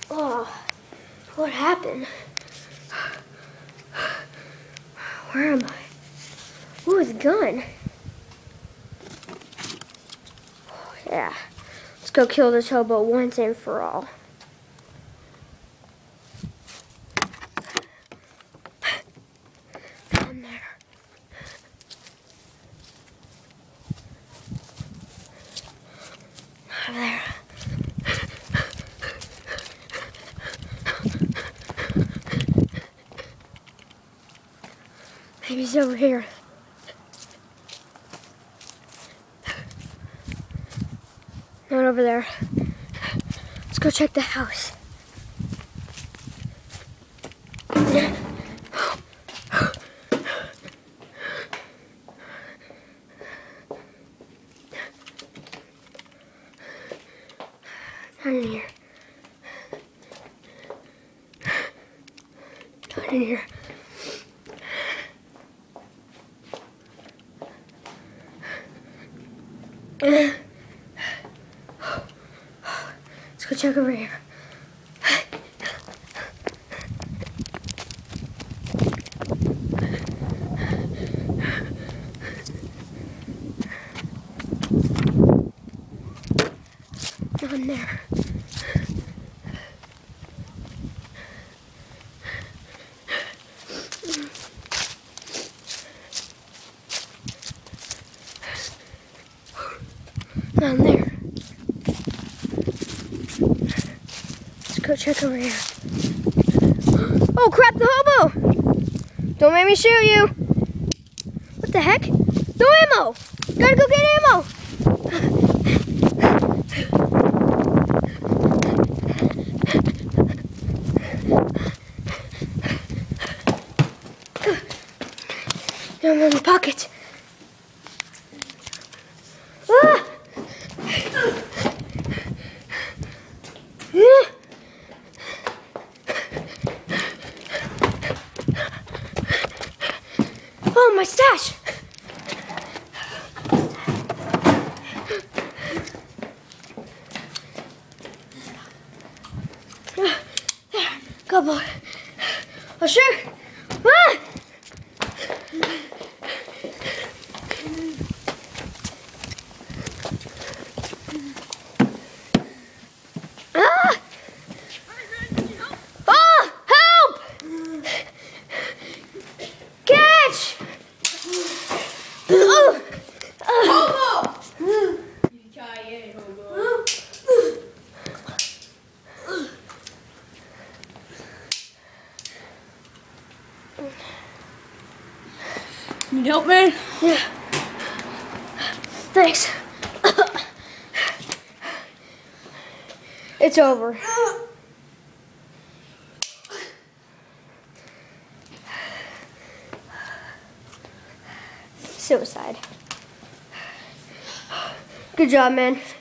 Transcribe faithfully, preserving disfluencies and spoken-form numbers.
Oh, what happened? Where am I? Ooh, the gun. Oh, yeah. Let's go kill this hobo once and for all. Down there. Over there. Maybe he's over here. Not over there. Let's go check the house. Not in here. Not in here. Let's go check over here. Not in there. Down there. Let's go check over here. Oh crap, the hobo! Don't make me shoot you! What the heck? No ammo! Gotta go get ammo! I'm in the pocket. Ah! Oh, my stash! There, go boy. Oh, sure. Ah! Ah! Oh, help! Catch! Oh! Hobo! Yippee-ki-yay, hobo. Need help, man? Yeah. Thanks. It's over. Suicide. Good job, man.